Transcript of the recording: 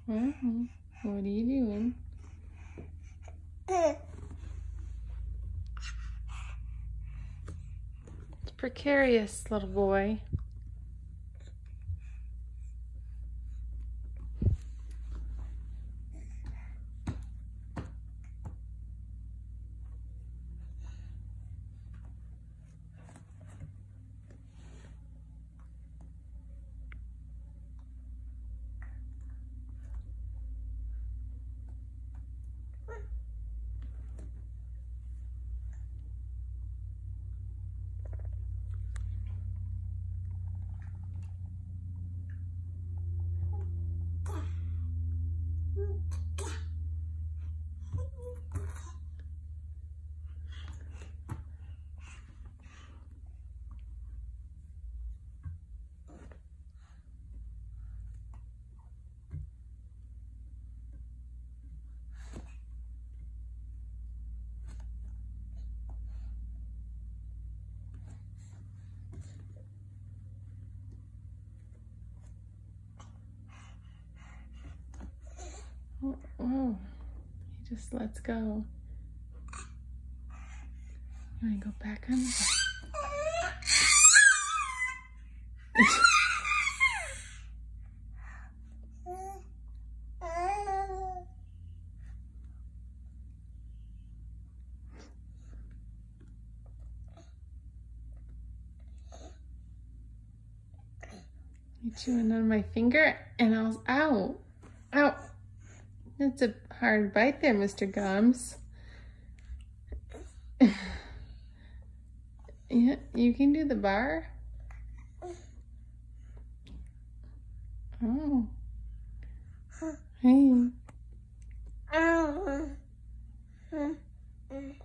Well, what are you doing? It's precarious, little boy. Oh, he just lets go. You want to go back on the bed? You chewing on my finger and I was ow. Ow. That's a hard bite there, Mr. Gums. Yeah, you can do the bar. Oh. Hey.